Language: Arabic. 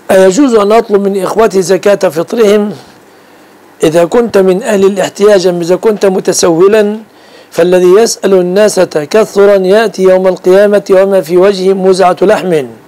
أيجوز أن أطلب من إخوتي زكاة فطرهم إذا كنت من أهل الاحتياج أم إذا كنت متسولا؟ فالذي يسأل الناس تكثرا يأتي يوم القيامة وما في وجهه موزعة لحم.